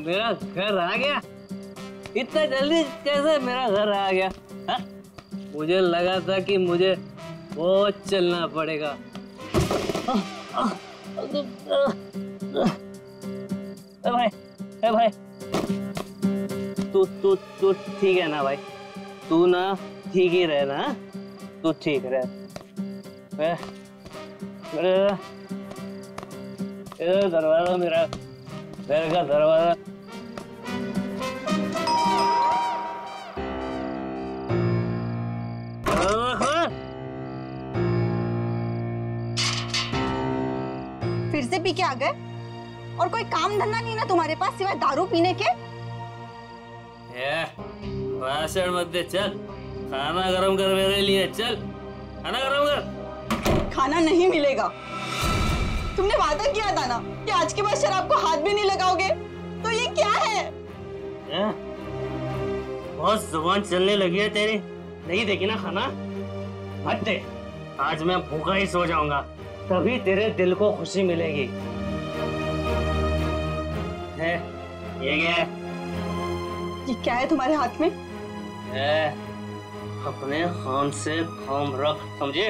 मेरा घर आ गया? इतना जल्दी कैसे मेरा घर आ गया? हा? मुझे लगा था कि मुझे बहुत चलना पड़ेगा। भाई, भाई, तू ठीक है ना भाई? तू ना ठीक ही रहे ना? तू ठीक रहे। दरवाजा मेरा घर का दरवाजा। फिर से पी के आ गए? और कोई काम धंधा नहीं ना तुम्हारे पास सिवाय दारू पीने के? भाषण मत दे, चल खाना गरम कर मेरे लिए। चल खाना गरम कर। खाना नहीं मिलेगा। तुमने वादा किया था ना कि आज के बाद शराब को हाथ भी नहीं लगाओगे, तो ये क्या है? बहुत जुबान चलने लगी है तेरी। नहीं देखी ना खाना? मत दे। आज मैं भूखा ही सो जाऊंगा, तभी तेरे दिल को खुशी मिलेगी। है ये क्या है? ये क्या है तुम्हारे हाथ में? अपने हाथ से काम रख, समझे?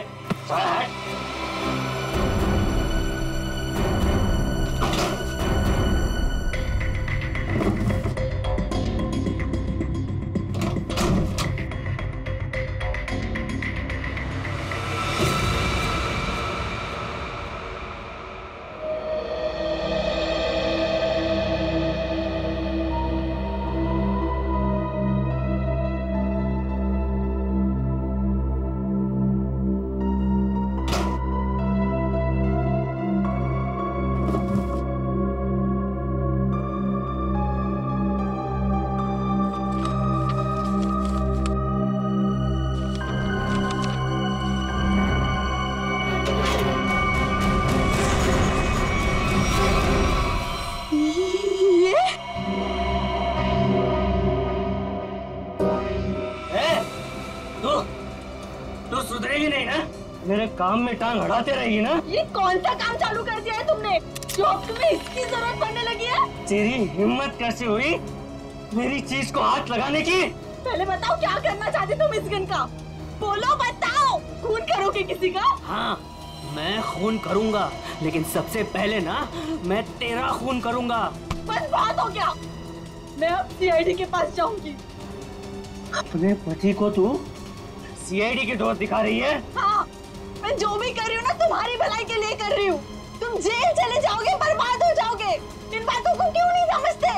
मेरे काम में टांग अड़ाते रहेगी ना? ये कौन सा काम चालू कर दिया है तुमने जो अब तुम्हें इसकी जरूरत पड़ने लगी है? तेरी हिम्मत कैसे हुई मेरी चीज को हाथ लगाने की? पहले बताओ क्या करना चाहते तुम इस गन का? बोलो, बताओ। खून करोगे किसी का? हाँ, मैं खून करूंगा, लेकिन सबसे पहले ना मैं तेरा खून करूंगा। बस बात हो गया। मैं अब CID के पास जाऊंगी। अपने पति को तू CID के दोस्त दिखा रही है? हाँ, मैं जो भी कर रही हूँ ना तुम्हारी भलाई के लिए कर रही हूँ। तुम जेल चले जाओगे, बर्बाद हो जाओगे। इन बातों को क्यों नहीं समझते?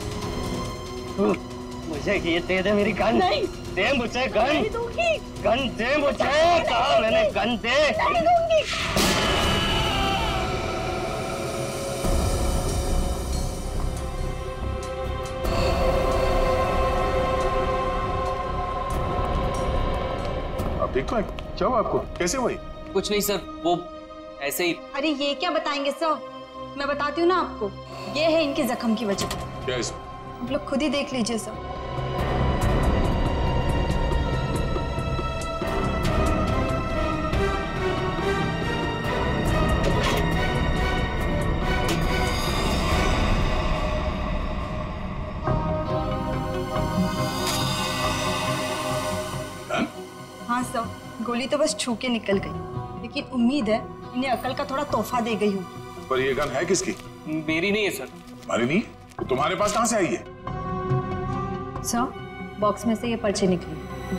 मुझे ये दे दे मेरी गन। नहीं दे मुझे गन। नहीं दूंगी। गन दे मुझे। कहा मैंने गन दे। नहीं दूंगी। ठीक तो है? क्या हुआ आपको? कैसे हुई? कुछ नहीं सर, वो ऐसे ही। अरे ये क्या बताएंगे सर? मैं बताती हूँ ना आपको। ये है इनके जख्म की वजह। क्या इसमें? आप लोग खुद ही देख लीजिए सर। हाँ सर, गोली तो बस छू के निकल गई, लेकिन उम्मीद है इन्हें अकल का थोड़ा तोहफा दे गई हूँ। पर ये गन है किसकी? मेरी नहीं है सर। तुम्हारी नहीं? तो तुम्हारे पास कहाँ से आई है? सर, बॉक्स में से ये पर्चे निकली।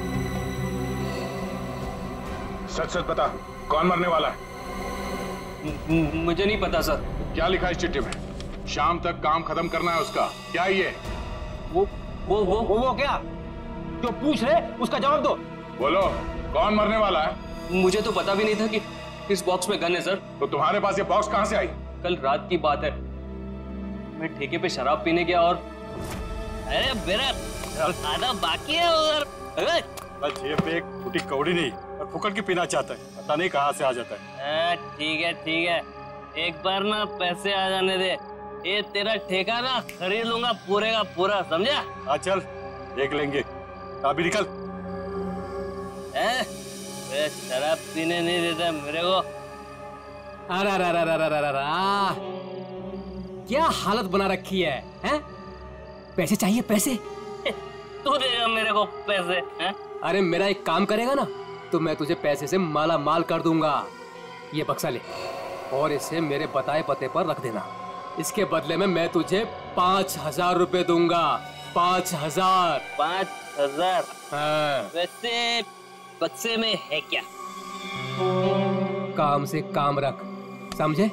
सच सच बता, कौन मरने वाला है? मुझे नहीं पता सर। क्या लिखा है इस चिट्ठी में? शाम तक काम खत्म करना है उसका। क्या ये? वो क्या? जो पूछ रहे उसका जवाब दो। बोलो, कौन मरने वाला है? मुझे तो पता भी नहीं था कि इस बॉक्स में गन है सर। तो तुम्हारे पास ये बॉक्स कहाँ से आई? कल रात की बात है, मैं ठेके पे शराब पीने गया और अरे मेरा खाना बाकी है उधर। बस जेब पे एक फूटी कौड़ी नहीं और फुकट की पीना चाहता है, पता नहीं कहाँ से आ जाता है। ठीक है, एक बार ना पैसे आ जाने दे, ये तेरा ठेका ना खरीद लूंगा पूरे का पूरा, समझा? हाँ चल देख लेंगे। अभी निकल। शराब पीने नहीं देता मेरे को। अरे क्या हालत बना रखी है? पैसे चाहिए पैसे। तू देगा मेरे को पैसे हैं? अरे मेरा एक काम करेगा ना तो मैं तुझे पैसे से माला माल कर दूंगा। ये बक्सा ले और इसे मेरे बताए पते पर रख देना। इसके बदले में मैं तुझे 5,000 रुपए दूंगा। 5,000। 5,000? हाँ। वैसे बक्से में है क्या? काम से काम रख, समझे?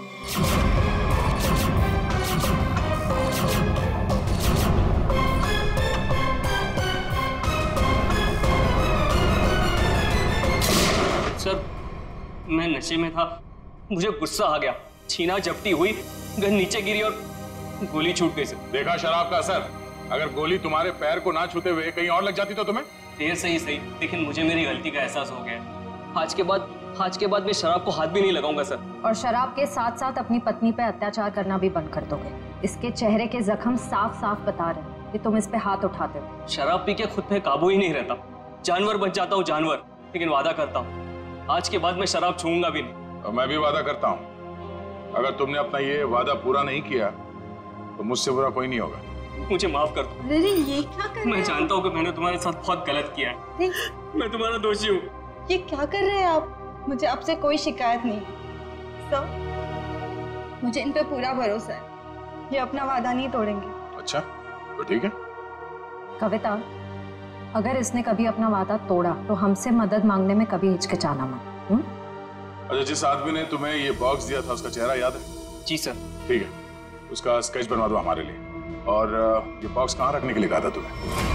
सर मैं नशे में था, मुझे गुस्सा आ गया, छीना झपटी हुई, गन नीचे गिरी और गोली छूट गई सर। देखा शराब का असर? अगर गोली तुम्हारे पैर को ना छूते हुए कहीं और लग जाती तो तुम्हें? देर से ही सही, लेकिन मुझे मेरी गलती का एहसास हो गया। आज के बाद मैं शराब को हाथ भी नहीं लगाऊंगा सर। और शराब के साथ साथ अपनी पत्नी पे अत्याचार करना भी बंद कर दोगे। इसके चेहरे के जख्म साफ साफ बता रहे हैं कि तुम इस पे हाथ उठाते हो। शराब पी के खुद पे काबू ही नहीं रहता, जानवर बन जाता हूँ जानवर। लेकिन वादा करता हूँ आज के बाद मैं शराब छूऊंगा भी नहीं। और मैं भी वादा करता हूँ अगर तुमने अपना ये वादा पूरा नहीं किया तो मुझसे बुरा कोई नहीं होगा। मुझे माफ कर दो। अरे ये क्या कर रहे हैं? मैं जानता हूँ कि मैंने तुम्हारे साथ बहुत गलत किया है। मैं तुम्हारा दोषी हूँ। ये क्या कर रहे हैं आप? मुझे आपसे कोई शिकायत नहीं है सर। मुझे इन पे पूरा भरोसा है, ये अपना वादा नहीं तोड़ेंगे। अच्छा तो ठीक है। कविता, अगर इसने कभी अपना वादा तोड़ा तो हमसे मदद मांगने में कभी हिचकिचाना मत। अच्छा, जिस आदमी ने तुम्हें ये बॉक्स दिया था उसका चेहरा याद है? जी सर। ठीक है, उसका स्केच बनवा दो हमारे लिए। और ये बॉक्स कहाँ रखने के लिए कहा था तुम्हें?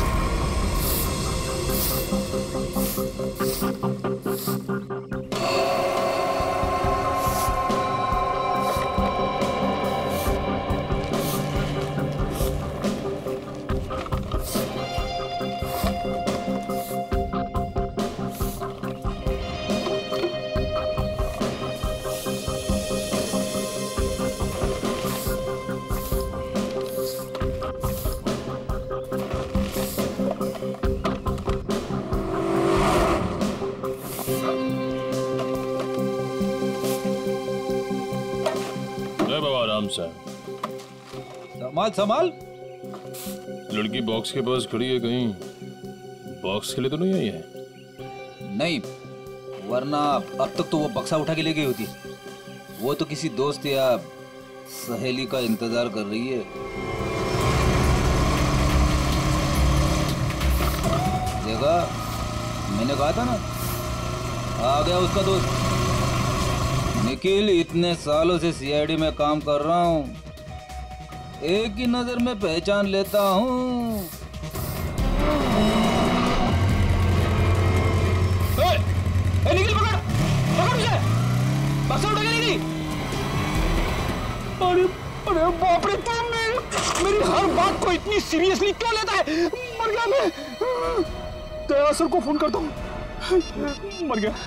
संभाल संभाल। लड़की बॉक्स के पास खड़ी है, कहीं बॉक्स के लिए तो नहीं आई है? नहीं, वरना अब तक तो वो बक्सा उठा के ले गई होती। वो तो किसी दोस्त या सहेली का इंतजार कर रही है। देखा, मैंने कहा था ना, आ गया उसका दोस्त निखिल। इतने सालों से CID में काम कर रहा हूँ, एक ही नजर में पहचान लेता हूँ। निखिल पकड़ उसे, बक्सा उठा के ले गई। अरे अरे बाप रे, तुम मेरी हर बात को इतनी सीरियसली क्यों लेता है? मर गया मैं। दया सर को फोन करता हूँ। मर गया।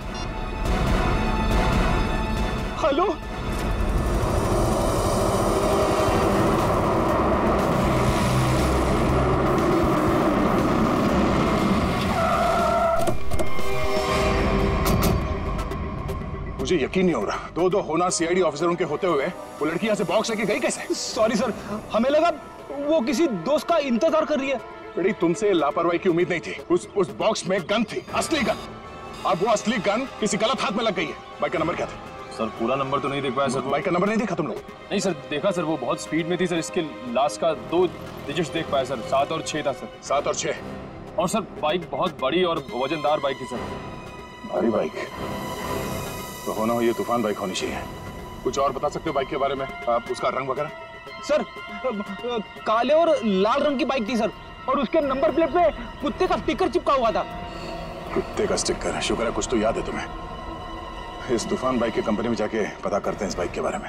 हेलो, मुझे यकीन नहीं हो रहा, दो होना CID ऑफिसर उनके होते हुए वो लड़की यहाँ से बॉक्स लेके गई कैसे? सॉरी सर, हमें लगा वो किसी दोस्त का इंतजार कर रही है। बेटी, तुमसे लापरवाही की उम्मीद नहीं थी। उस बॉक्स में गन थी, असली गन। अब वो असली गन किसी गलत हाथ में लग गई है। बाइक का नंबर क्या था? सर पूरा नंबर तो नहीं देख पाया सर। बाइक का नंबर नहीं देखा तुम लोग? नहीं सर, देखा सर, वो बहुत स्पीड में थी सर। इसके लास्ट का 2 डिजिट्स देख पाया सर, 7 और 6 था सर। 7 और 6। और सर बाइक बहुत बड़ी और वजनदार बाइक थी सर। भारी बाइक तो होना हो, ये तूफान बाइक होनी चाहिए। कुछ और बता सकते हो बाइक के बारे में? आप उसका रंग वगैरह? सर काले और लाल रंग की बाइक थी सर, और उसके नंबर प्लेट पे कुत्ते का स्टिकर चिपका हुआ था। कुत्ते का स्टिकर? शुक्र है कुछ तो याद है तुम्हें। इस तूफान बाइक की कंपनी में जाके पता करते हैं इस बाइक के बारे में।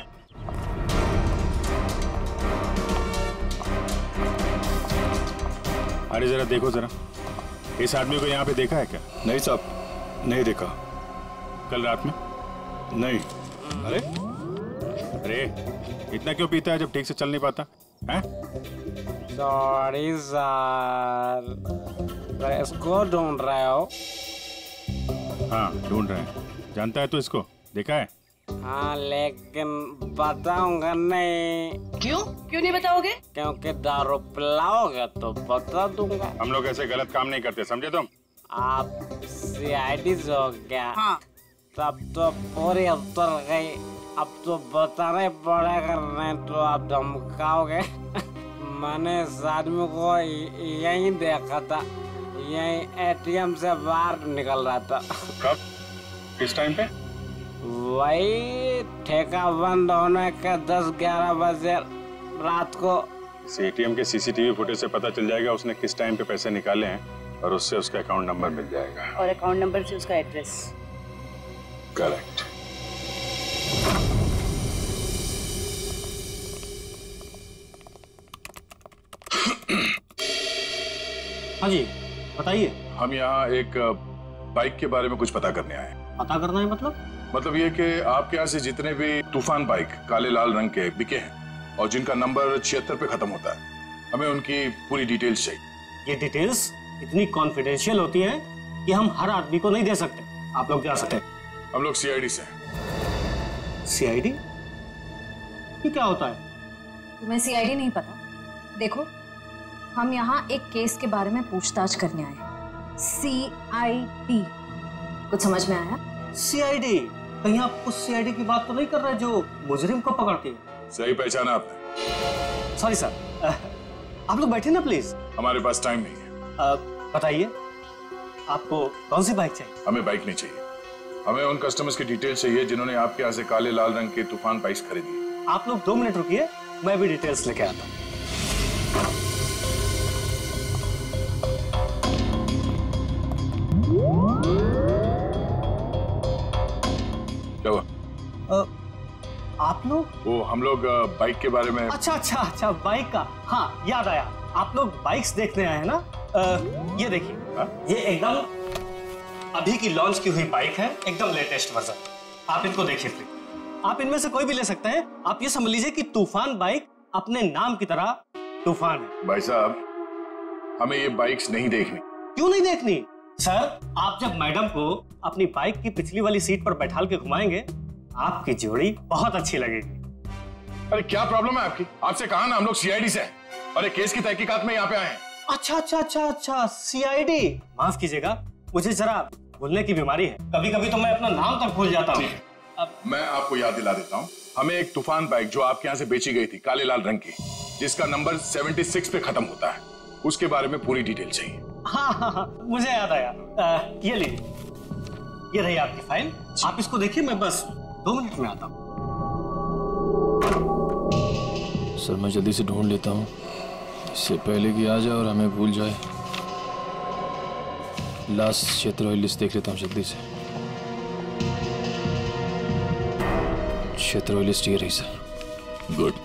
अरे जरा देखो जरा, इस आदमी को यहाँ पे देखा है क्या? नहीं साहब, नहीं देखा। कल रात में? नहीं। अरे अरे, इतना क्यों पीता है जब ठीक से चल नहीं पाता है? सॉरी सर, इसको ढूंढ रहे हो? हाँ ढूंढ रहे हैं। जानता है तू इसको? देखा है? हाँ लेकिन बताऊंगा नहीं। क्यों नहीं बताओगे? क्योंकि दारू पिलाओगे तो बता दूंगा। हम लोग ऐसे गलत काम नहीं करते, समझे तुम? आप CID हो क्या? हाँ। तब तो पूरी उतर गई। अब तो बताना ही पड़ेगा, नहीं तो आप धमकाओगे। मैंने इस आदमी को यहीं देखा था, यहीं ATM से बाहर निकल रहा था। कब? किस टाइम पे? वही ठेका बंद होने के 10-11 बजे रात को। इस ATM के CCTV फुटेज से पता चल जाएगा उसने किस टाइम पे पैसे निकाले हैं और उससे उसका अकाउंट नंबर मिल जाएगा। और अकाउंट नंबर से उसका एड्रेस। करेक्ट। हाँ जी बताइए। हम यहाँ एक बाइक के बारे में कुछ पता करने आए हैं। पता करना है मतलब ये कि आपके यहाँ से जितने भी तूफान बाइक काले लाल रंग के बिके हैं और जिनका नंबर 76 पे खत्म होता है, हमें उनकी पूरी डिटेल्स चाहिए। ये डिटेल्स इतनी कॉन्फिडेंशियल होती हैं कि हम हर आदमी को नहीं दे सकते। आप लोग जा सकते हैं। हम लोग CID से हैं। CID? ये क्या होता है? तुम्हें CID नहीं पता? देखो, हम यहाँ एक केस के बारे में पूछताछ करने आए हैं। CID कुछ समझ में आया? CID? कहीं आप उस CID की बात तो नहीं कर रहे जो मुजरिम को पकड़ती है? सही पहचाना आपने। सॉरी सर, आप लोग बैठे ना प्लीज। हमारे पास टाइम नहीं है। बताइए आपको कौन सी बाइक चाहिए? हमें बाइक नहीं चाहिए, हमें उन कस्टमर्स की डिटेल्स चाहिए जिन्होंने आपके यहाँ से काले लाल रंग के तूफान बाइक्स खरीदी। आप लोग 2 मिनट रुकिए, मैं भी डिटेल्स लेके आता हूँ। क्या हुआ? आप लोग? वो हम लोग बाइक के बारे में। अच्छा बाइक का, हाँ याद आया। आप लोग बाइक्स देखने आए हैं ना? ये देखिए, ये एकदम अभी की लॉन्च की हुई बाइक है, एकदम लेटेस्ट वर्जन। आप इनको देखिए प्लीज। आप इनमें से कोई भी ले सकते हैं। आप ये समझ लीजिए कि तूफान बाइक अपने नाम की तरह तूफान है। भाई साहब, हमें ये बाइक्स नहीं देखनी। क्यों नहीं देखनी? सर, आप जब मैडम को अपनी बाइक की पिछली वाली सीट पर बैठाल के घुमाएंगे, आपकी जोड़ी बहुत अच्छी लगेगी। अरे क्या प्रॉब्लम है आपकी? आपसे कहा ना हम लोग CID से हैं और एक केस की तहकीकात में यहाँ पे आए हैं। अच्छा CID। माफ कीजिएगा, मुझे जरा भूलने की बीमारी है। कभी कभी तो मैं अपना नाम तक भूल जाता हूँ। अब मैं आपको याद दिला देता हूँ। हमें एक तूफान बाइक जो आपके यहाँ से बेची गई थी काले लाल रंग की, जिसका नंबर 76 पे खत्म होता है, उसके बारे में पूरी डिटेल चाहिए। हाँ, मुझे याद आया। ये लीजिए, ये रही आपकी फाइल। आप इसको देखिए, मैं बस 2 मिनट में आता हूँ। सर मैं जल्दी से ढूंढ लेता हूँ, इससे पहले कि आ जाए और हमें भूल जाए। लास्ट क्षेत्र लिस्ट देख लेता हूँ जल्दी से। क्षेत्र लिस्ट ये रही सर। गुड।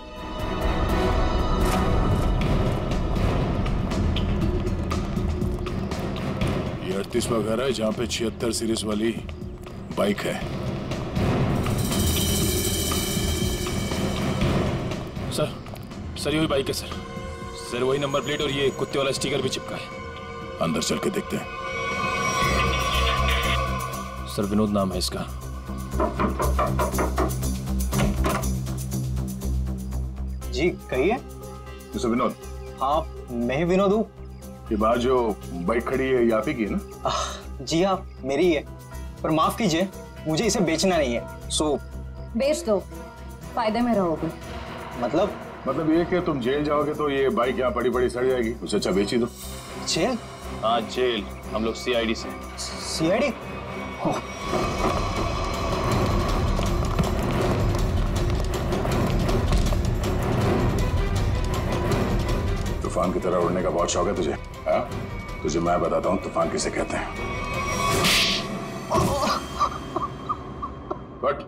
ये 38वां घर है जहाँ पे 76 सीरीज वाली बाइक है। सर यही बाइक है सर वही नंबर प्लेट और ये कुत्ते वाला स्टिकर भी चिपका है। अंदर चल के देखते हैं। सर विनोद नाम है इसका। जी कहिए। मिस्टर विनोद? हाँ मैं ही विनोद हूँ। ये बाहर जो बाइक खड़ी है ये आप ही की है ना? जी हाँ मेरी ही है, पर माफ कीजिए मुझे इसे बेचना नहीं है। सो बेच दो, फायदे में रहोगे। मतलब ये कि तुम जेल जाओगे तो ये बाइक यहाँ पड़ी पड़ी सड़ जाएगी, उससे अच्छा बेच ही दो। जेल? हाँ जेल। हम लोग CID से। CID? तूफान की तरह उड़ने का बहुत शौक है तुझे? हाँ? तुझे मैं बताता हूँ तूफान किसे कहते हैं। बट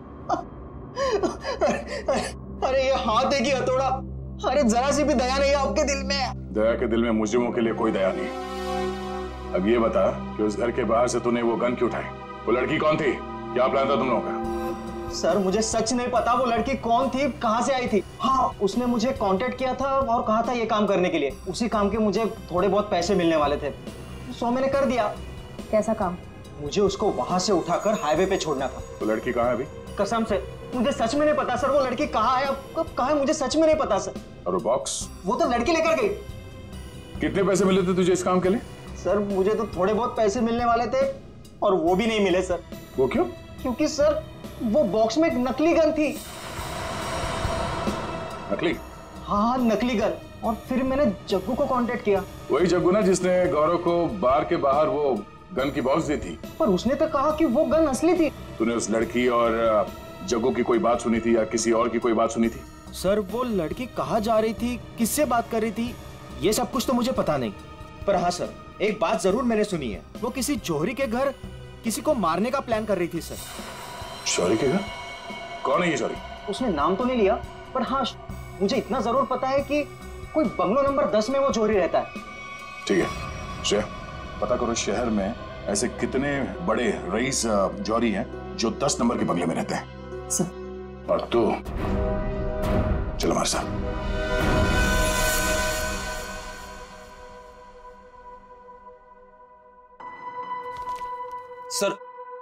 अरे ये हाथ है कि हथौड़ा? अरे जरा सी भी दया नहीं आपके दिल में? दया के दिल में मुजरिमों के लिए कोई दया नहीं। अब ये बता कि उस घर के बाहर से तूने वो गन क्यों उठाई? वो लड़की कौन थी? क्या प्लान था तुम लोगों का? सर मुझे सच नहीं पता वो लड़की कौन थी, कहाँ से आई थी। हाँ उसने मुझे कांटेक्ट किया था और कहा था ये काम करने के लिए। उसी काम के मुझे थोड़े बहुत पैसे मिलने वाले थे, सो मैंने कर दिया। कैसा काम? मुझे उसको वहां से उठाकर हाईवे पे छोड़ना था। वो लड़की कहाँ है अभी? कसम से मुझे सच में नहीं पता सर, वो लड़की कहाँ है, अब कब कहाँ है, मुझे सच में नहीं पता सर। और वो बॉक्स? वो तो लड़की लेकर गई। कितने पैसे मिले थे तुझे इस काम के लिए? सर मुझे तो थोड़े बहुत पैसे मिलने वाले थे और वो भी नहीं मिले सर। वो क्यों? क्योंकि सर वो बॉक्स में एक नकली गन थी। नकली? हाँ नकली गन। और फिर मैंने जग्गू को कांटेक्ट किया। वही जग्गू ना जिसने गौरव को बार के बाहर वो गन की बॉक्स दी थी। पर उसने तो कहा कि वो गन असली थी। तूने उस लड़की और जग्गू की कोई बात सुनी थी या किसी और की कोई बात सुनी थी? सर वो लड़की कहाँ जा रही थी, किससे बात कर रही थी, ये सब कुछ तो मुझे पता नहीं। पर हाँ सर, एक बात जरूर मैंने सुनी है, वो किसी जौहरी के घर किसी को मारने का प्लान कर रही थी सर। जौहरी के घर? कौन है ये जौहरी? उसने नाम तो नहीं लिया, पर हाँ मुझे इतना जरूर पता है कि कोई बंगलो नंबर 10 में वो जौहरी रहता है। ठीक है श्रेया, पता करो शहर में ऐसे कितने बड़े रईस जौहरी हैं जो 10 नंबर के बंगले में रहते हैं। सर। और तू चल हमारे साथ। सर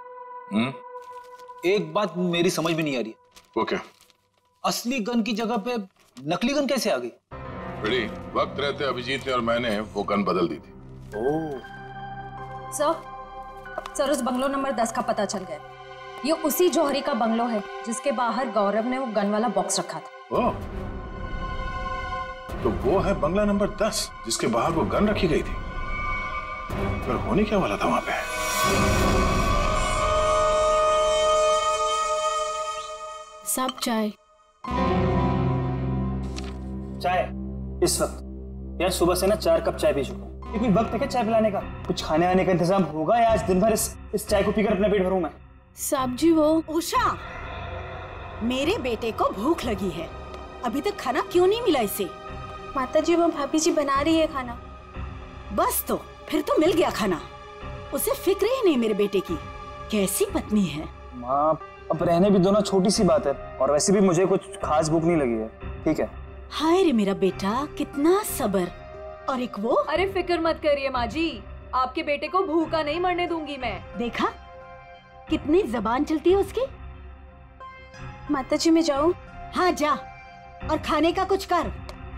एक बात मेरी समझ में नहीं आ रही। वो क्या? असली गन की जगह पे नकली गन कैसे आ गई? बड़ी वक्त रहते अभिजीत ने और मैंने वो गन बदल दी थी। सर उस बंगलो नंबर 10 का पता चल गया। ये उसी जौहरी का बंगलो है जिसके बाहर गौरव ने वो गन वाला बॉक्स रखा था। ओह, तो वो है बंगला नंबर 10 जिसके बाहर वो गन रखी गई थी। पर होने क्या वाला था वहां पे? सब चाय इस वक्त यार, सुबह से ना 4 कप चाय पी चुका हूँ। कोई वक्त है क्या चाय पिलाने का? कुछ खाने आने का इंतजाम होगा या आज दिन भर इस चाय को पीकर अपना पेट भरूं मैं? साहब जी वो उषा, मेरे बेटे को भूख लगी है, अभी तक खाना क्यों नहीं मिला इसे? माता जी वो भाभी जी बना रही है खाना। बस तो फिर तो मिल गया खाना। उसे फिक्र ही नहीं मेरे बेटे की। कैसी पत्नी है। माँ अब रहने भी दो ना, छोटी सी बात है, और वैसे भी मुझे कुछ खास भूख नहीं लगी है। ठीक है। हाय रे मेरा बेटा, कितना सब्र। और एक वो। अरे फिक्र मत करिए माँ जी, आपके बेटे को भूखा नहीं मरने दूंगी मैं। देखा कितनी जबान चलती है उसकी। माता जी मैं जाऊं? हाँ जा, और खाने का कुछ कर।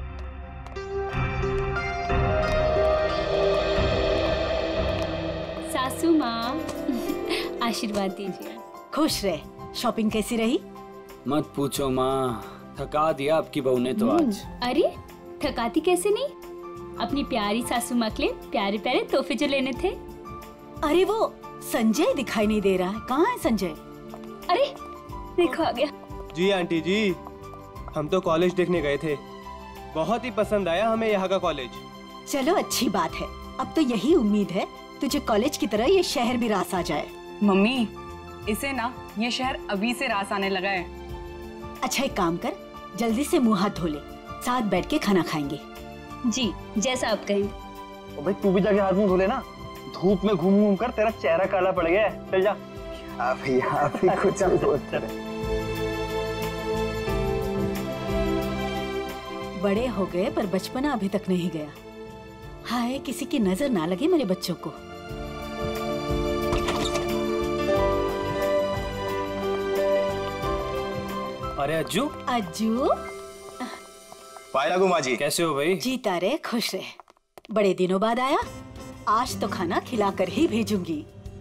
सासू माँ आशीर्वाद दीजिए। खुश रहे। शॉपिंग कैसी रही? मत पूछो माँ, थका दिया आपकी बहू ने तो आज। अरे थकाती कैसे नहीं, अपनी प्यारी सासू माँ के लिए प्यारे प्यारे तोहफे जो लेने थे। अरे वो संजय दिखाई नहीं दे रहा है, कहाँ है संजय? अरे देखो आ गया। जी आंटी जी, हम तो कॉलेज देखने गए थे, बहुत ही पसंद आया हमें यहाँ का कॉलेज। चलो अच्छी बात है, अब तो यही उम्मीद है तुझे कॉलेज की तरह ये शहर भी रास आ जाए। मम्मी इसे ना ये शहर अभी से रास आने लगा है। अच्छा एक काम कर, जल्दी से मुंह हाथ धो ले, साथ बैठ के खाना खाएंगे। जी जैसा आप कहें। भाई तू भी जाके हाथ मुंह धो लेना, धूप में घूम घूम कर तेरा चेहरा काला पड़ गया है। चल जा। आप ही कुछ बोलते रहे। बड़े हो गए पर बचपना अभी तक नहीं गया। हाय किसी की नजर ना लगे मेरे बच्चों को। अरे अज्जू। अज्जू पाए लागू माँ जी, कैसे हो भाई? जीता रहे, खुश रहे। बड़े दिनों बाद आया, आज तो खाना खिलाकर ही भेजूंगी।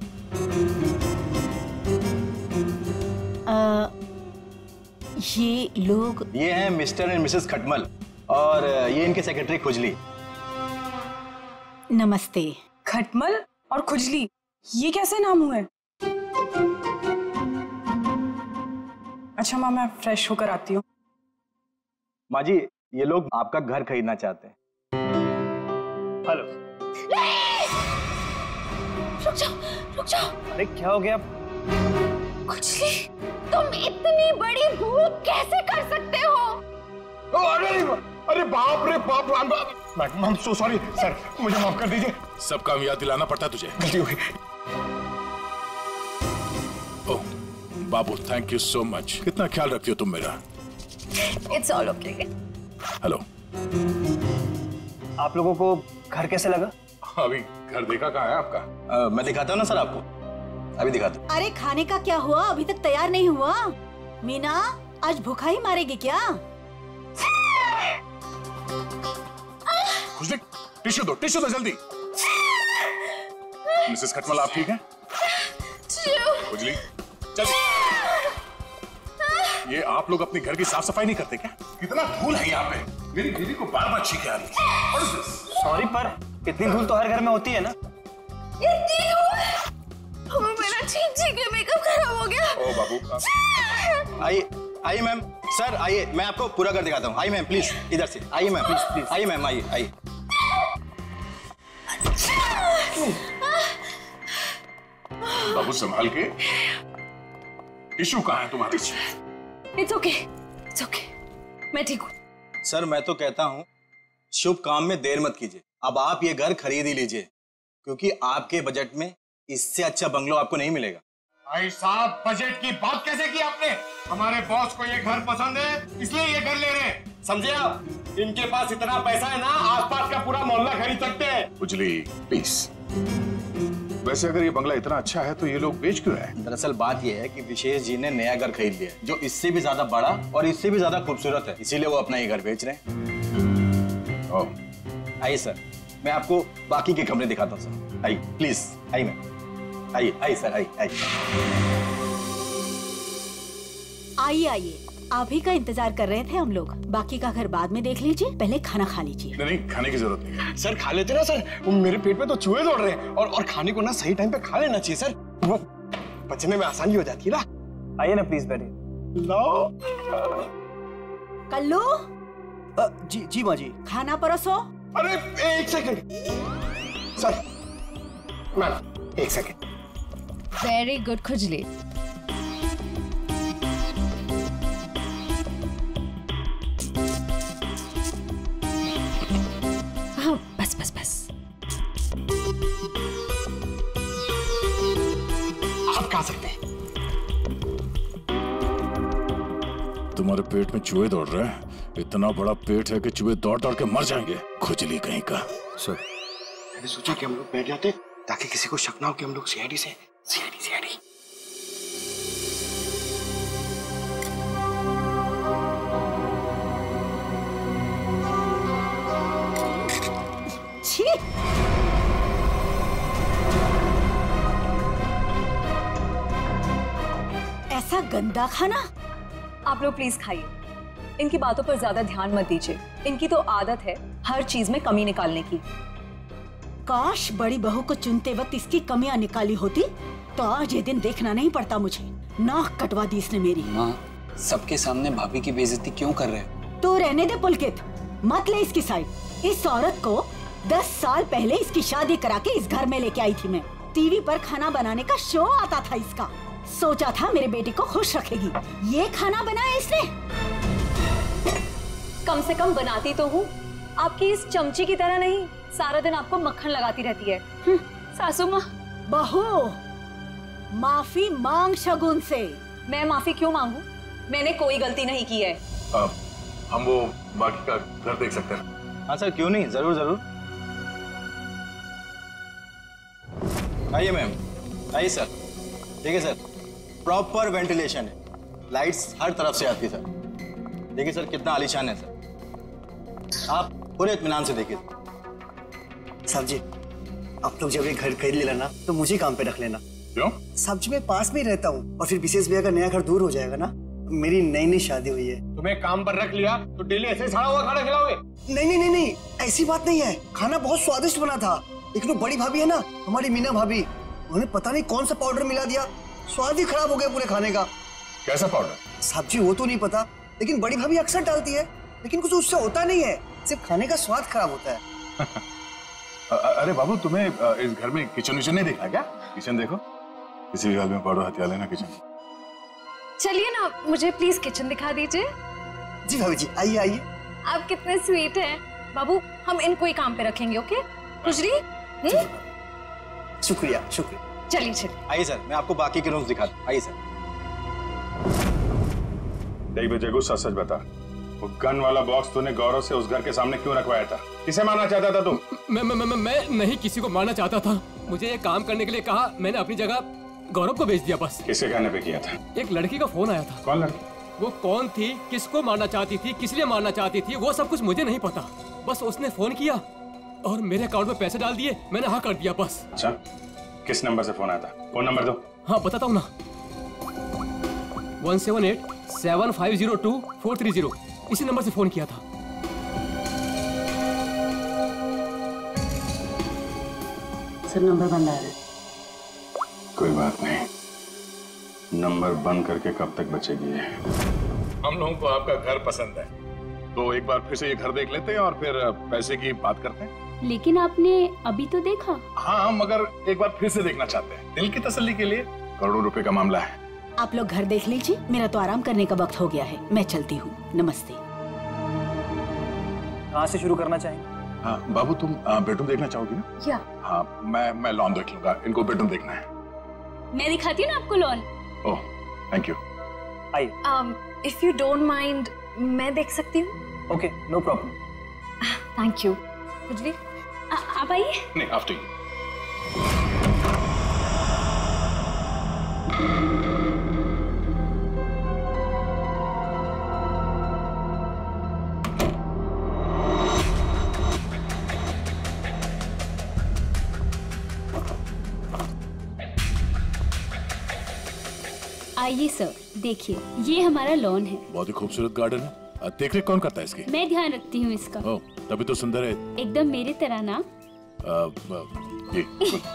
ये लोग? ये हैं मिस्टर एंड मिसेस खटमल, और ये इनके सेक्रेटरी खुजली। नमस्ते। खटमल और खुजली, ये कैसे नाम हुए? अच्छा माँ, मैं फ्रेश होकर आती हूँ। माँ जी ये लोग आपका घर खरीदना चाहते हैं। हेलो। रुक जाओ। अरे क्या हो गया? खुजली, तुम इतनी बड़ी भूख कैसे कर सकते हो? अरे बाप रे बाप, I am so sorry sir, मुझे माफ कर दीजिए। सब काम याद दिलाना पड़ता तुझे। गलती हो गई। ओह बाबू, थैंक यू सो मच, कितना ख्याल रखती हो तुम मेरा। It's all okay. हेलो। आप लोगों को घर कैसे लगा? अभी घर देखा कहाँ है आपका? मैं दिखाता हूँ ना सर आपको, अभी दिखाता हूँ। अरे खाने का क्या हुआ, अभी तक तैयार नहीं हुआ। मीना, आज भूखा ही मारेगी क्या? खुशली, टिश्यू दो जल्दी। मिसेस खटमल, आप ठीक हैं? खुजली, चल। ये आप लोग अपने घर की साफ सफाई नहीं करते क्या? कितना धूल है यहाँ पे। मेरी बीवी को बार बार छींके आ रही है। सॉरी, पर इतनी धूल तो हर घर में होती है ना। मेरा छींक के मेकअप खराब हो गया। ओ बाबू, आइए मैम। सर आइए, मैं आपको पूरा कर दिखाता हूँ। आइए मैम, प्लीज इधर से आइए मैम, प्लीज। आइए मैम, आइए। बाबू संभाल के। टिश्यू कहाँ है तुम्हारे? इट्स ओके, मैं ठीक हूँ। सर मैं तो कहता हूँ शुभ काम में देर मत कीजिए। अब आप ये घर खरीद ही लीजिए, क्योंकि आपके बजट में इससे अच्छा बंगलो आपको नहीं मिलेगा। भाई साहब, बजट की बात कैसे की आपने? हमारे बॉस को ये घर पसंद है, इसलिए ये घर ले रहे हैं, समझे आप? इनके पास इतना पैसा है ना, आसपास का पूरा मोहल्ला खरीद सकते हैं। उजली प्लीज। वैसे अगर ये बंगला इतना अच्छा है तो ये लोग बेच क्यों रहे हैं? दरअसल बात ये है कि विशेष जी ने नया घर खरीद लिया है, जो इससे भी ज्यादा बड़ा और इससे भी ज्यादा खूबसूरत है, इसीलिए वो अपना ये घर बेच रहे हैं। आइए सर, मैं आपको बाकी के कमरे दिखाता हूँ सर। आइए प्लीज, आइए मैम, आइए सर, आइए। आइए, आप ही का इंतजार कर रहे थे हम लोग। बाकी का घर बाद में देख लीजिए, पहले खाना खा लीजिए। नहीं, खाने की जरूरत नहीं है। सर खा लेते ना सर, मेरे पेट में तो चूहे दौड़ रहे हैं, और खाने को ना सही टाइम पे खा लेना चाहिए सर, वो पचने में आसानी हो जाती है ना। आइए ना प्लीज, बैठिए। लो कल्लू। जी माँ जी। खाना परोसो। अरे एक सेकंड सर, मैम एक सेकंड। वेरी गुड खुजली। हाँ, बस। आप खा सकते हैं। तुम्हारे पेट में चूहे दौड़ रहे हैं? इतना बड़ा पेट है कि चूहे दौड़ दौड़ के मर जाएंगे। खुजली कहीं का। सर मैंने सोचा कि हम लोग बैठ जाते ताकि किसी को शक ना हो कि हम लोग सीआईडी से। सीआईडी। छी! ऐसा गंदा खाना। आप लोग प्लीज खाइए, इनकी बातों पर ज्यादा ध्यान मत दीजिए। इनकी तो आदत है हर चीज में कमी निकालने की। काश बड़ी बहू को चुनते वक्त इसकी कमियां निकाली होती तो आज ये दिन देखना नहीं पड़ता मुझे। नाक कटवा दी इसने मेरी। माँ, सबके सामने भाभी की बेइज्जती क्यों कर रहे हो? तो रहने दे पुलकित, मत ले इसकी साइड। इस औरत को 10 साल पहले इसकी शादी करा के इस घर में लेके आई थी मैं। टीवी पर खाना बनाने का शो आता था इसका। सोचा था मेरे बेटे को खुश रखेगी, ये खाना बनाया इसने। कम से कम बनाती तो हूँ, आपकी इस चमची की तरह नहीं सारा दिन आपको मक्खन लगाती रहती है। सासू माँ। बहू, माफी मांग शगुन से। मैं माफी क्यों मांगू? मैंने कोई गलती नहीं की है। हम वो बाकी का घर देख सकते हैं? हाँ सर, क्यों नहीं, जरूर। आइए मैम, आइए सर। देखिए सर, प्रॉपर वेंटिलेशन है, लाइट्स हर तरफ से आती है सर। देखिए सर कितना आलीशान है सर, आप पूरे इत्मीनान से देखिए। साहब जी, आप लोग जब ये घर खरीद लेना ना तो मुझे काम पे रख लेना। क्यों? साहब जी मैं पास में ही रहता हूँ, और फिर विशेष भैया का नया घर दूर हो जाएगा ना। मेरी नई शादी हुई है। तुम्हें काम पर रख लिया तो डेली ऐसे सड़ा हुआ खाना खिलाओगे? नहीं, ऐसी बात नहीं है। खाना बहुत स्वादिष्ट बना था, लेकिन वो बड़ी भाभी है ना, हमारी मीना भाभी, उन्होंने पता नहीं कौन सा पाउडर मिला दिया, स्वाद ही खराब हो गया पूरे खाने का। कैसा पाउडर? साहब जी वो तो नहीं पता, लेकिन बड़ी भाभी अक्सर डालती है, लेकिन कुछ उससे होता नहीं है, सिर्फ खाने का स्वाद खराब होता है। अरे बाबू, तुम्हें इस घर में किचन विचन नहीं देखा क्या? किचन देखो, किसी भी हाल में पाउडर हथिया लेना किचन। चलिए ना, मुझे प्लीज किचन दिखा दीजिए। जी भाभी जी, आइए। आप कितने स्वीट हैं। बाबू, हम इनको ही काम पे रखेंगे, ओके? खुजली। शुक्रिया। चलिए। आइए सर, मैं आपको बाकी के रूम्स दिखाता हूँ। आइए सर। देख बेटे, गुस्सा सच बता, वो गन वाला बॉक्स तूने गौरव से उस घर के सामने क्यों रखवाया था? किसे मारना चाहता था तू? मैं नहीं किसी को मारना चाहता था। मुझे ये काम करने के लिए कहा, मैंने अपनी जगह गौरव को भेज दिया बस। किसके कहने पे किया था? एक लड़की का फोन आया था। कौन लड़की? वो कौन थी, किसको मारना चाहती थी, किस लिए मारना चाहती थी, वो सब कुछ मुझे नहीं पता। बस उसने फोन किया और मेरे अकाउंट में पैसे डाल दिए, मैंने हाँ कर दिया बस। अच्छा, किस नंबर से फोन आया था? फोन नंबर दो। हाँ बताता हूँ ना, 1787502 इसी नंबर से फोन किया था। सर नंबर बंद आ रहा है। कोई बात नहीं, नंबर बंद करके कब तक बचेगी ये? हम लोगों को आपका घर पसंद है, तो एक बार फिर से ये घर देख लेते हैं और फिर पैसे की बात करते हैं। लेकिन आपने अभी तो देखा। हाँ, मगर एक बार फिर से देखना चाहते हैं, दिल की तसल्ली के लिए। करोड़ों रुपए का मामला है। आप लोग घर देख लीजिए, मेरा तो आराम करने का वक्त हो गया है, मैं चलती हूँ। नमस्ते। कहाँ से शुरू करना चाहेंगे? हाँ बाबू, तुम बेडरूम देखना चाहोगी ना? या हाँ, मैं लॉन देख लूंगा, इनको बेडरूम देखना है। मैं दिखाती हूँ ना आपको लॉन। Oh thank you. आइए। इफ यू डोंट माइंड मैं देख सकती हूँ? Okay, no problem. Thank you. कुछ भी? आप आइए। नहीं, आफ्टर यू। आइए सर, देखिए ये हमारा लॉन है। बहुत ही खूबसूरत गार्डन है। देख रेख कौन करता है इसकी? मैं ध्यान रखती हूँ इसका। ओह, तभी तो सुंदर है। एकदम मेरी तरह ना। ये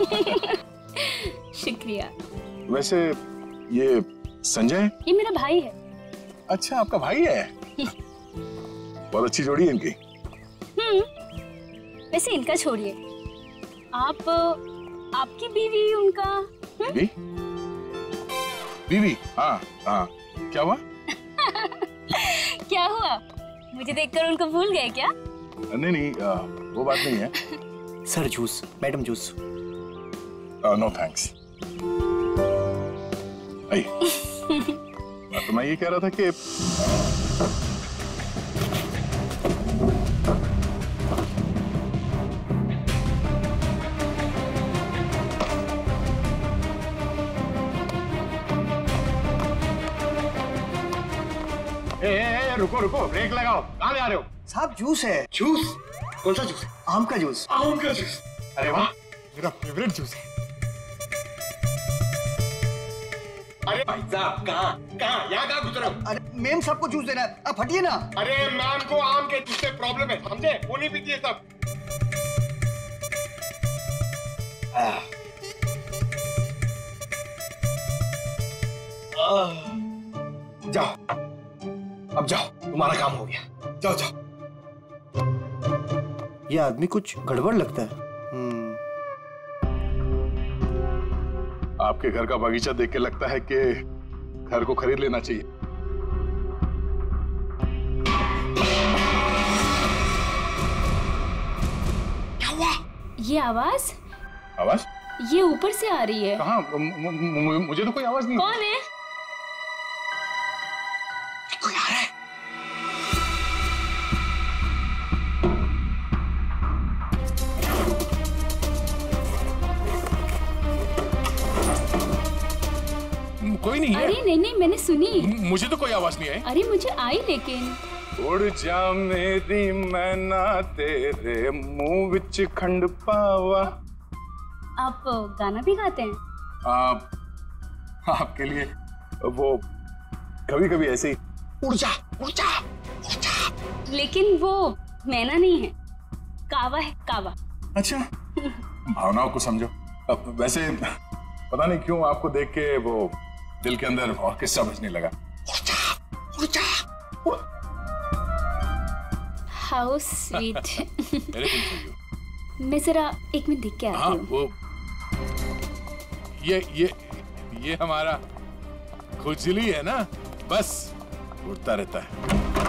शुक्रिया। वैसे ये संजय? ये मेरा भाई है। अच्छा, आपका भाई है? बहुत अच्छी जोड़ी है इनकी। वैसे इनका छोड़िए, आप आपकी बीवी उनका बीवी? बीवी? हाँ हाँ, क्या हुआ? क्या हुआ? मुझे देखकर उनको भूल गए क्या? नहीं नहीं, वो बात नहीं है। Sir juice, madam juice. No thanks. तो मैं ये कह रहा था कि रुको रुको, ब्रेक लगाओ। कहाँ ले आ रहे हो? साहब जूस है। जूस? कौन सा जूस? आम का जूस। आम का जूस? अरे वाह, मेरा फेवरेट जूस है। अरे भाई साहब, कहाँ यहाँ कहाँ घुस रहे हो? अरे मेम साहब को जूस देना है, आप हटिए ना। अरे मैम को आम के जूस से प्रॉब्लम है, समझे? वो नहीं पीती है सब। जाओ, अब जाओ, तुम्हारा काम हो गया। जाओ जाओ। ये आदमी कुछ गड़बड़ लगता है। आपके घर का बगीचा देख के लगता है कि घर को खरीद लेना चाहिए। क्या हुआ? ये आवाज? आवाज? ये ऊपर से आ रही है। कहाँ? मुझे तो कोई आवाज नहीं। कौन है? कोई आ रहा है। कोई नहीं है। अरे नहीं नहीं, मैंने सुनी। मुझे तो कोई आवाज नहीं आई। अरे मुझे आई, लेकिन उड़ जा मेरी मैना तेरे मुंह विच खंड पावा। आप गाना भी गाते हैं? आपके लिए वो कभी कभी ऐसे ही। उड़ जा उड़ जा उड़ जा। लेकिन वो मैना नहीं है, कावा है, कावा। अच्छा, भावनाओं को समझो। वैसे पता नहीं क्यों आपको देख के वो दिल के अंदर और किस्सा बजने लगा। उड़ जा। How sweet. मैं जरा एक मिनट देख के आती हूँ। वो ये हमारा खुजली है ना, बस उड़ता रहता है।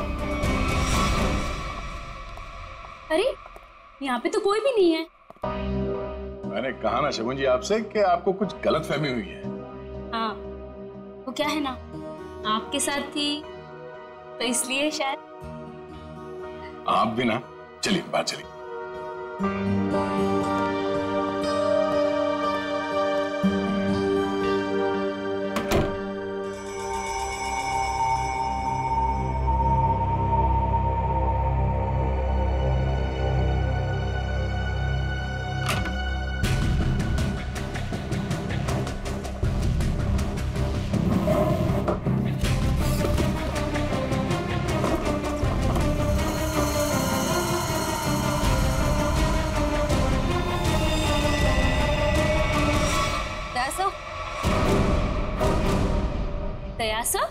अरे यहाँ पे तो कोई भी नहीं है। मैंने कहा ना शगुन जी आपसे कि आपको कुछ गलत फहमी हुई है। हाँ, वो क्या है ना, आपके साथ थी तो इसलिए शायद। आप भी ना। चलिए बात चलिए। दया सर?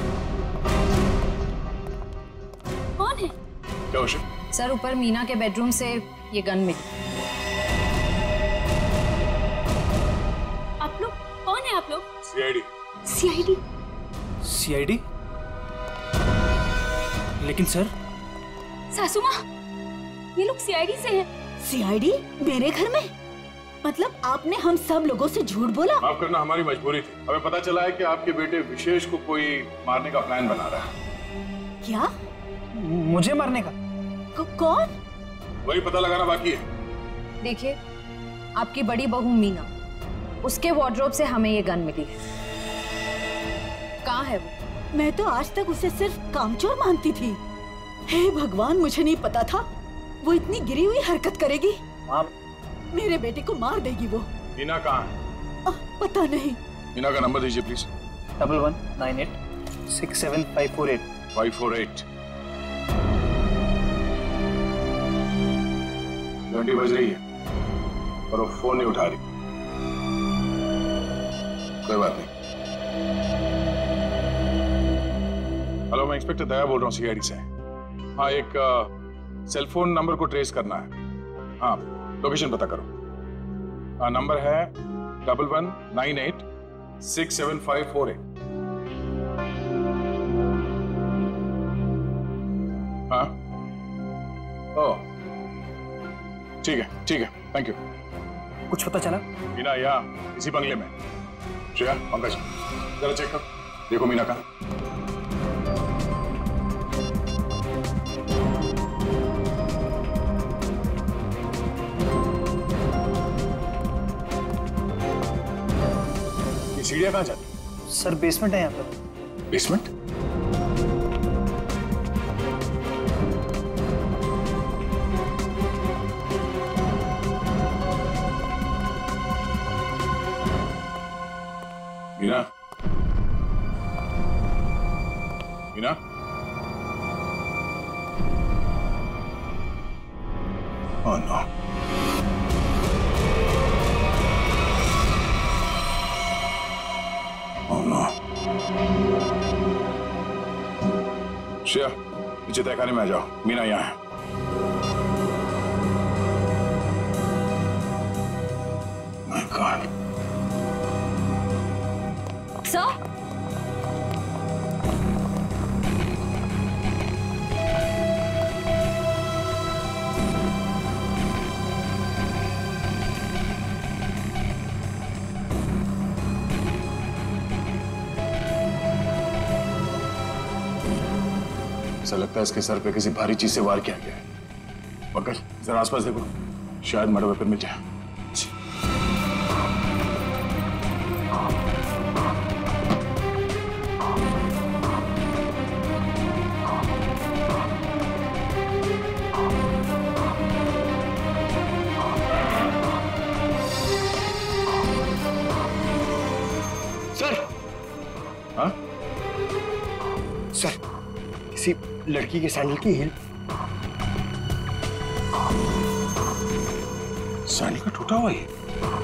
कौन है? क्या हुआ? सर ऊपर मीना के बेडरूम से ये गन मिली। आप लोग कौन है? आप लोग? CID। CID? CID? लेकिन सर सासू माँ, ये लोग CID से हैं। CID मेरे घर में? मतलब आपने हम सब लोगों से झूठ बोला? माफ करना, हमारी मजबूरी थी। हमें पता चला है कि आपके बेटे विशेष को कोई मारने का प्लान बना रहा है। क्या? मुझे मारने का? कौन? वही पता लगाना बाकी है। देखिए, आपकी बड़ी बहू मीना, उसके वार्डरोब से हमें ये गन मिली है। कहाँ है वो? मैं तो आज तक उसे सिर्फ कामचोर मानती थी। हे भगवान, मुझे नहीं पता था वो इतनी गिरी हुई हरकत करेगी। मेरे बेटे को मार देगी वो। मीना कहाँ है? पता नहीं। मीना का नंबर दीजिए प्लीज। 1198675548। 548। घंटी बज रही है और वो फोन नहीं उठा रही। कोई बात नहीं। हेलो, मैं इंस्पेक्टर दया बोल रहा हूँ CID से। हाँ, एक सेल फोन नंबर को ट्रेस करना है। हाँ, लोकेशन पता करो। हाँ, नंबर है 1198675548। हाँ, ओह ठीक है, थैंक यू। कुछ पता चला? मीना यहाँ इसी बंगले में। श्रेया, पंकज, जरा चेक करो, देखो मीना का। ये सीढ़ियाँ कहाँ जाती? सर बेसमेंट है यहाँ पर। Basement? Meena, Meena, oh no. Oh no. Shreya, नीचे तहखाने में आ जाओ, मीना यहाँ है। My God. सर, ऐसा लगता है इसके सर पे किसी भारी चीज से वार किया गया है। पंकज, जरा आसपास देखो, शायद मर्डर वेपन मिल जाए। सर, हाँ? सर, किसी लड़की के सैंडल की हील। सैंडल का टूटा हुआ ही।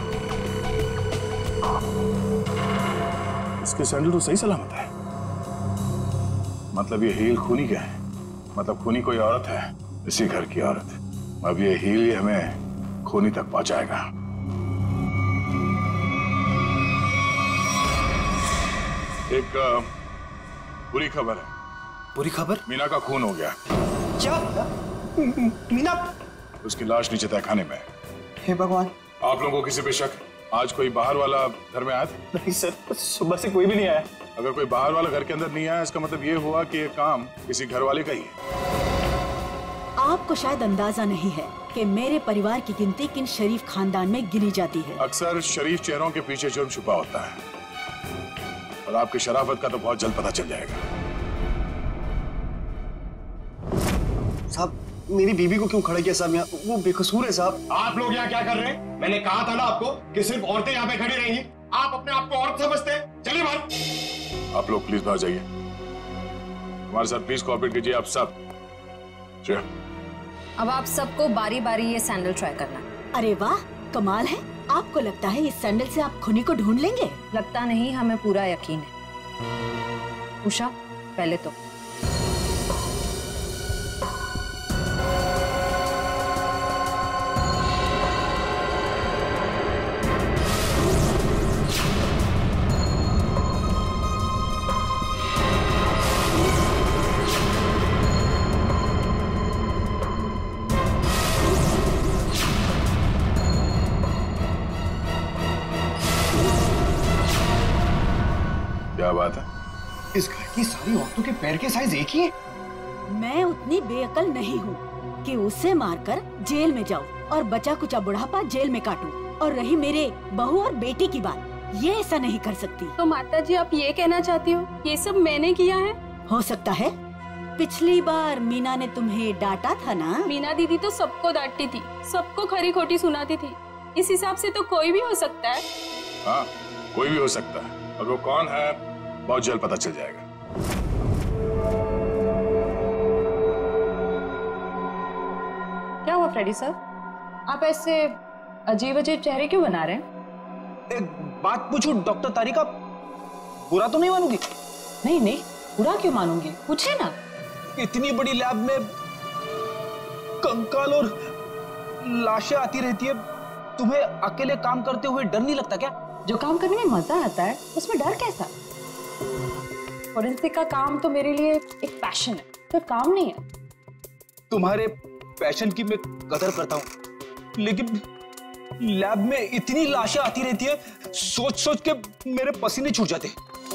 इसके सैंडल तो सही सलामत है। मतलब ये हील खूनी का है। मतलब खूनी कोई औरत है, इसी घर की औरत। अब ये हील ही हमें खूनी तक पहुंचाएगा। एक बुरी खबर है। बुरी खबर? मीना का खून हो गया। क्या? मीना? उसकी लाश नीचे तहखाने में है। हे भगवान। आप लोगों को किसी पे शक? आज कोई बाहर वाला घर में आया था? नहीं सर, सुबह से कोई भी नहीं आया। अगर कोई बाहर वाला घर के अंदर नहीं आया, इसका मतलब ये हुआ कि ये काम किसी घर वाले का ही है। आपको शायद अंदाजा नहीं है कि मेरे परिवार की गिनती किन शरीफ खानदान में गिनी जाती है। अक्सर शरीफ चेहरों के पीछे जुर्म छुपा होता है, और आपकी शराफत का तो बहुत जल्द पता चल जाएगा। साहब, मेरी बीबी को क्यों खड़ा किया साहब यहाँ? वो बेकसूर है साहब। आप लोग यहाँ क्या कर रहे हैं? मैंने कहा था ना आपको कि सिर्फ औरतें यहाँ पे खड़ी रहेंगी। आप अपने आप को औरत समझते हैं। चलिए बाहर। आप लोग प्लीज बाहर जाइए। हमारे साथ प्लीज कोऑपरेट कीजिए आप सब। श्रेया, अब आप सबको बारी बारी ये सैंडल ट्राई करना। अरे वाह, कमाल है। आपको लगता है इस सैंडल से आप खूनी को ढूंढ लेंगे? लगता नहीं, हमें पूरा यकीन है। उषा पहले तो क्या बात है? इस घर की सारी औरतों के पैर के साइज एक ही है। मैं उतनी बेअकल नहीं हूँ कि उसे मारकर जेल में जाऊँ और बचा कुचा बुढ़ापा जेल में काटूं। और रही मेरे बहू और बेटी की बात, ये ऐसा नहीं कर सकती। तो माता जी आप ये कहना चाहती हो ये सब मैंने किया है? हो सकता है। पिछली बार मीना ने तुम्हें डांटा था ना? मीना दीदी तो सबको डांटती थी, सबको खरी खोटी सुनाती थी। इस हिसाब से तो कोई भी हो सकता है। हाँ, कोई भी हो सकता है और वो कौन है बहुत जल्द पता चल जाएगा। क्या हुआ फ्रेडी सर, आप ऐसे अजीब अजीब चेहरे क्यों बना रहे हैं? एक बात पूछूं डॉक्टर तारिका, बुरा तो नहीं मानूंगी? नहीं नहीं, बुरा क्यों मानूंगी, पूछे ना। इतनी बड़ी लैब में कंकाल और लाशें आती रहती है, तुम्हें अकेले काम करते हुए डर नहीं लगता क्या? जो काम करने में मजा आता है उसमें डर कैसा? फोरेंसिक का काम तो मेरे लिए एक पैशन है, तो काम नहीं है। तुम्हारे पैशन की मैं कदर करता हूँ, लेकिन लैब में इतनी लाशें आती रहती है, सोच सोच के मेरे पसीने छूट जाते।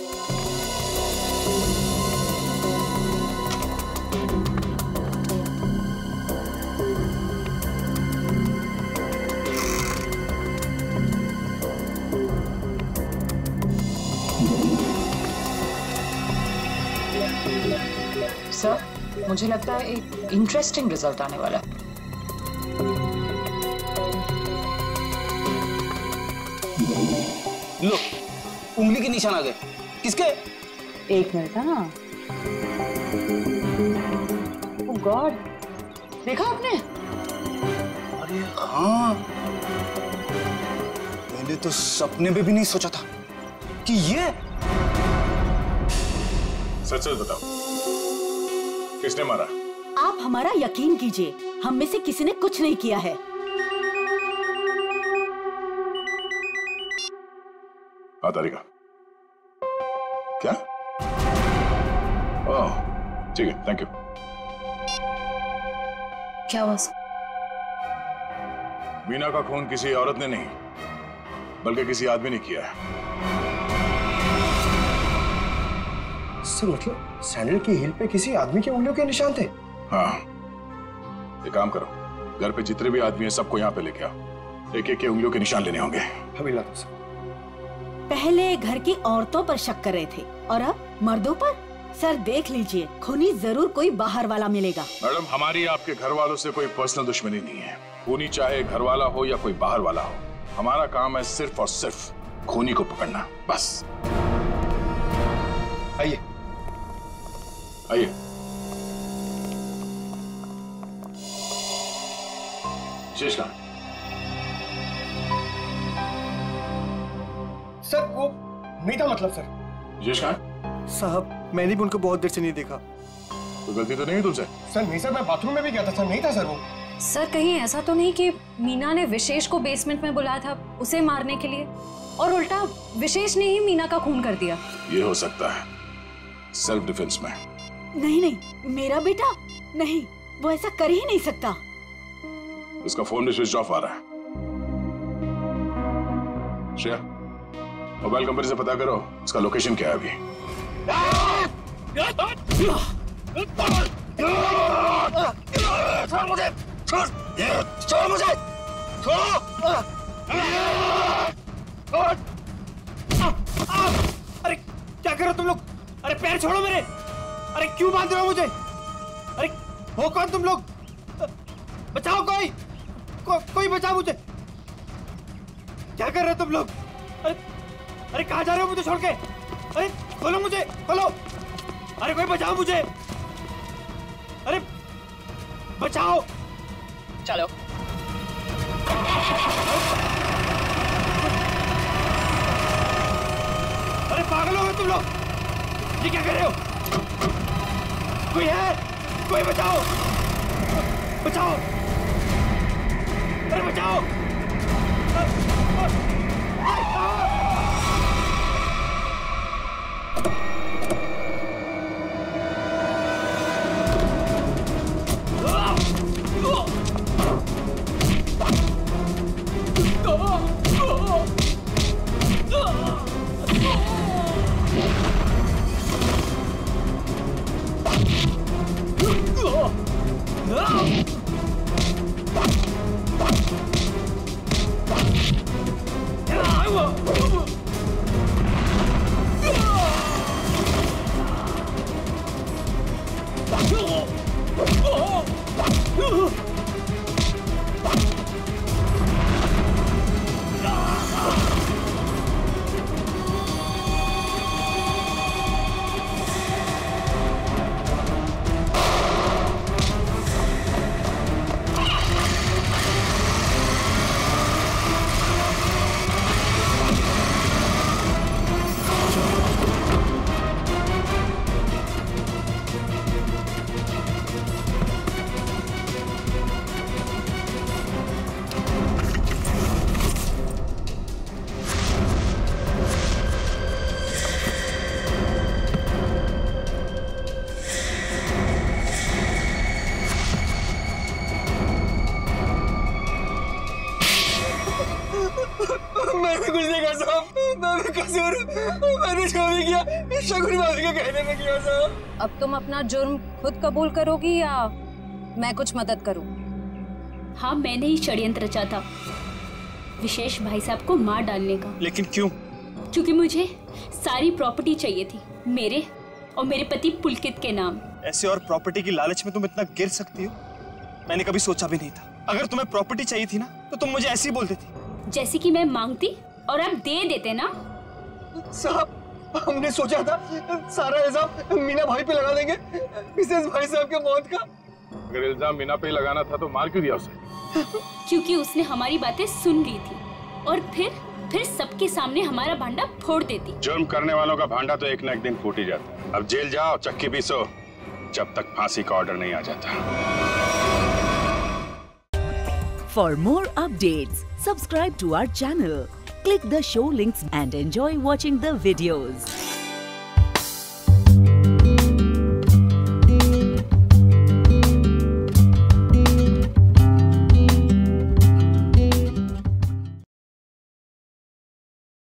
सर, मुझे लगता है एक इंटरेस्टिंग रिजल्ट आने वाला है। लो, उंगली के निशान आ गए। किसके? एक मिनट ना। ओह गॉड, देखा आपने? अरे हाँ, मैंने तो सपने में भी नहीं सोचा था कि ये। सच सच बताओ, किसने मारा? आप हमारा यकीन कीजिए, हम में से किसी ने कुछ नहीं किया है। हाँ तारिका, क्या? ओह ठीक है, थैंक यू। क्या हुआ? मीना का खून किसी औरत ने नहीं बल्कि किसी आदमी ने किया है। इससे मतलब सैंडल की हील पे किसी आदमी की उंगलियों के निशान थे? हाँ, एक काम करो, घर पे जितने भी आदमी हैं सबको यहाँ पे लेके आओ, एक एक के उंगलियों के निशान लेने होंगे। अभी ला दो सर। पहले घर की औरतों पर शक कर रहे थे और अब मर्दों पर। सर देख लीजिए, खूनी जरूर कोई बाहर वाला मिलेगा। मैडम, हमारी आपके घर वालों से कोई पर्सनल दुश्मनी नहीं है। खूनी चाहे घर वाला हो या कोई बाहर वाला हो, हमारा काम है सिर्फ और सिर्फ खूनी को पकड़ना, बस। आइए आइए। शेष कहाँ? सर वो नहीं था मतलब सर। शेष कहाँ? साहब मैंने भी उनको बहुत देर से नहीं देखा। कोई गलती तो नहीं है तुमसे? सर नहीं सर, मैं बाथरूम में भी गया था सर, नहीं था सर वो। सर कहीं ऐसा तो नहीं कि मीना ने विशेष को बेसमेंट में बुलाया था उसे मारने के लिए और उल्टा विशेष ने ही मीना का खून कर दिया? ये हो सकता है, सेल्फ डिफेंस में। नहीं नहीं, मेरा बेटा नहीं, वो ऐसा कर ही नहीं सकता। इसका फोन भी स्विच ऑफ आ रहा है। श्रेया, मोबाइल कंपनी से पता करो इसका लोकेशन क्या है अभी। छोड़ मुझे, छोड़ मुझे, अरे क्या कर रहे हो तुम लोग? अरे पैर छोड़ो मेरे। अरे क्यों बांध रहे हो मुझे? अरे हो कौन तुम लोग? बचाओ कोई, कोई बचाओ मुझे। क्या कर रहे हो तुम लोग? अरे कहाँ जा रहे हो मुझे छोड़ के? अरे खोलो मुझे, खोलो। अरे कोई बचाओ मुझे। अरे बचाओ। चलो। अरे पागल हो गए तुम लोग? ये क्या कर रहे हो? कोई है? कोई बचाओ! बचाओ! अरे बचाओ! मैंने कुछ नहीं कहा साहब, मैं कसूर, मैंने जो भी किया शगुन भाभी के कहने में किया साहब। अब तुम अपना जुर्म खुद कबूल करोगी या मैं कुछ मदद करूं? हाँ, मैंने ही षड्यंत्र रचा था विशेष भाई साहब को मार डालने का। लेकिन क्यों? क्योंकि मुझे सारी प्रॉपर्टी चाहिए थी, मेरे और मेरे पति पुलकित के नाम। ऐसे और प्रॉपर्टी की लालच में तुम इतना गिर सकती हो, मैंने कभी सोचा भी नहीं था। अगर तुम्हें प्रॉपर्टी चाहिए थी ना तो तुम मुझे ऐसे ही बोल देती। जैसे कि मैं मांगती और आप दे देते ना। साहब, हमने सोचा था सारा इल्जाम मीना भाई पे लगा देंगे, मिसेस भाई साहब के मौत का। अगर इल्जाम मीना पे ही लगाना था तो मार क्यों दिया उसे? क्योंकि उसने हमारी बातें सुन ली थी और फिर सबके सामने हमारा भांडा फोड़ देती। जुर्म करने वालों का भांडा तो एक न एक दिन फूट ही जाता है। अब जेल जाओ, चक्की पीसो, जब तक फांसी का ऑर्डर नहीं आ जाता। For more updates, subscribe to our channel, click the show links and enjoy watching the videos.